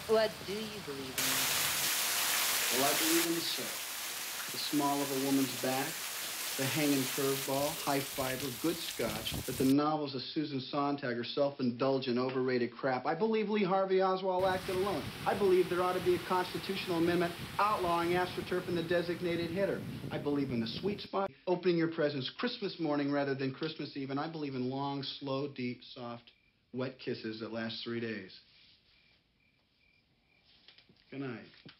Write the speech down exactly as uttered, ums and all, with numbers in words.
What do you believe in? Well, I believe in the soul. The small of a woman's back, the hanging curveball, high fiber, good scotch, but the novels of Susan Sontag are self-indulgent, overrated crap. I believe Lee Harvey Oswald acted alone. I believe there ought to be a constitutional amendment outlawing AstroTurf and the designated hitter. I believe in the sweet spot, opening your presents Christmas morning rather than Christmas Eve, and I believe in long, slow, deep, soft, wet kisses that last three days. Good night.